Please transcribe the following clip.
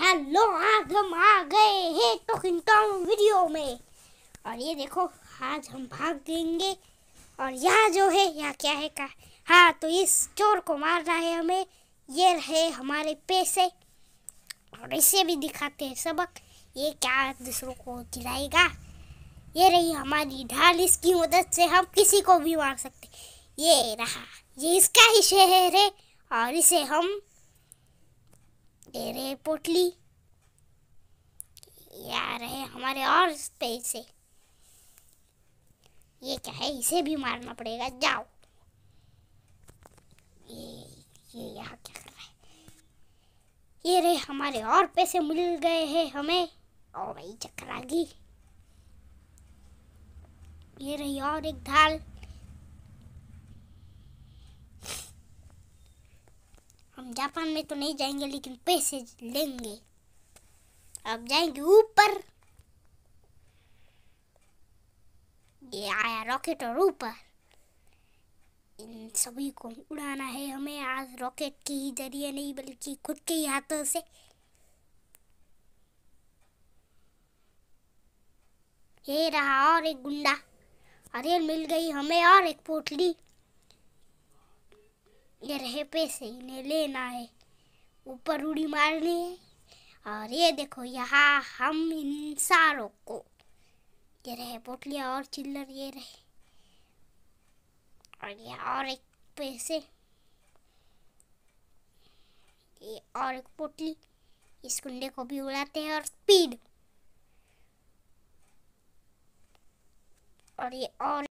Hello, आज हम आ गए हैं टॉकिंग टॉम वीडियो में। और ये देखो, आज हम भाग देंगे। और यहाँ जो है, यहाँ क्या है का, हाँ तो इस चोर को मारना है हमें। ये रहे हमारे पैसे, और इसे भी दिखाते हैं सबक। ये क्या दूसरों को खिलाएगा। ये रही हमारी ढाल, इसकी मदद से हम किसी को भी मार सकते। ये रहा, ये इसका ही शहर है और इसे हम दे रहे पोटली। यार है हमारे और पैसे। ये क्या है, इसे भी मारना पड़ेगा। जाओ। ये यहाँ क्या कर रहा है। ये रहे हमारे और पैसे मिल गए हैं हमें। ओ भाई, चक्कर आ गई। ये रही और एक ढाल। हम जापान में तो नहीं जाएंगे, लेकिन पैसे लेंगे। अब जाएंगे ऊपर। ये आया रॉकेट, और ऊपर इन सभी को उड़ाना है हमें आज, रॉकेट के ही जरिए नहीं बल्कि खुद के ही हाथों से। ये रहा और एक गुंडा, और ये मिल गई हमें और एक पोटली। ये रहे पैसे, इन्हें लेना है, ऊपर उड़ी मारनी है। और ये देखो, यहाँ हम इन सारों को, ये रहे पोटलियाँ और चिल्लर, ये रहे। और ये और एक पैसे, ये और एक पोटली। इस गुंडे को भी उड़ाते हैं और स्पीड। और ये और